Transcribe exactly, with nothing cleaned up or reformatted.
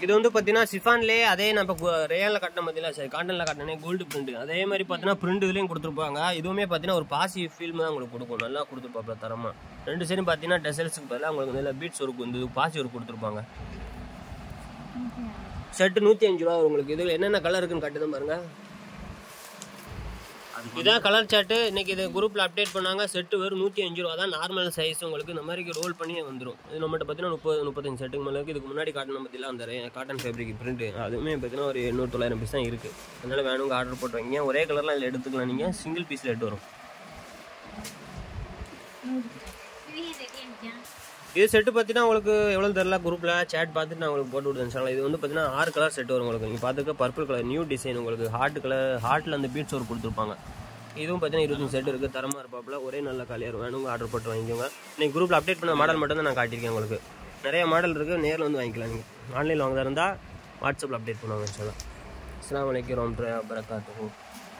இது வந்து பார்த்தீங்கன்னா சிஃபான்லேயே அதே நம்ம ரேயானில் கட்டின பார்த்தீங்களா சரி காட்டனில் கட்டினே கோல்டு பிரிண்ட் அதே மாதிரி பார்த்தீங்கன்னா பிரிண்ட் இதுலேயும் கொடுத்துருப்பாங்க. இதுவுமே பார்த்தீங்கன்னா ஒரு பாசி ஃபீல்ம் தான் உங்களுக்கு கொடுக்கும். நல்லா கொடுத்துருப்பாங்க தரமாக. ரெண்டு சைடும் பார்த்தீங்கன்னா டெசல்ஸுக்கு பதிலாக உங்களுக்கு நல்ல பீட்ஸ் ஒர்க் வந்து பாசி ஒர்க் கொடுத்துருப்பாங்க. ஷர்ட்டு நூற்றி அஞ்சு ரூபா உங்களுக்கு. இதில் என்னென்ன கலர் இருக்குன்னு கட்டு தான் பாருங்கள். இதான் கலர் சார்ட்டு. இன்னைக்கு இது குரூப்பில் அப்டேட் பண்ணாங்க. செட்டு வெறும் நூற்றி அஞ்சு ரூபா தான் நார்மல் சைஸ். உங்களுக்கு இந்த மாதிரி ரோல் பண்ணி வந்துடும். இது நம்மகிட்ட பார்த்தீங்கன்னா முப்பது முப்பத்தஞ்சு செட்டுக்கு மேலே இருக்குது. இதுக்கு முன்னாடி காட்டன் பற்றிலாம் அந்த காட்டன் ஃபேப்ரிக் பிரிண்ட் அதுவுமே பார்த்தீங்கன்னா ஒரு எண்ணூறு தொள்ளாயிரம் பீஸ் தான் இருக்குது. அதனால் வேணுங்க ஆர்டர் போட்டு வைங்க. ஒரே கலரில் அதில் எடுத்துக்கலாம். நீங்கள் சிங்கிள் பீஸில் எடுத்து வரும். இது செட்டு பார்த்தீங்கன்னா உங்களுக்கு எவ்வளோ தெரியல. குரூப்பில் சேட் பார்த்துட்டு நான் உங்களுக்கு போட்டு விடுறேன். இது வந்து பார்த்தீங்கன்னா ஆறு கலர் செட்டு வரும் உங்களுக்கு. நீங்கள் பார்த்துக்க பர்பிள் கலர் நியூ டிசைன் உங்களுக்கு ஹார்ட் கலர் ஹார்ட்டில் அந்த பீட்ஸ் ஒர்க் கொடுத்துருப்பாங்க. இதுவும் பார்த்தீங்கன்னா இருபத்தஞ்சு செட் இருக்குது. தரமாக இருப்பாப்புல ஒரே நல்ல காலியாக வேணுங்க ஆர்டர் போட்டு வாங்கிக்கோங்க. நீங்கள் குரூப்பில் அப்டேட் பண்ண மாடல் மட்டும் தான் நான் காட்டியிருக்கேன். உங்களுக்கு நிறைய மாடல் இருக்குது. நேரில் வந்து வாங்கிக்கலாம். நீங்கள் ஆன்லைனில் வாங்குறதா இருந்தால் வாட்ஸ்அப்பில் அப்டேட் பண்ணுவாங்க. இன்ஷாஅல்லாஹ். அஸ்ஸலாமு அலைக்கும் வரஹ்மத்துல்லாஹி வபரகாத்துஹு.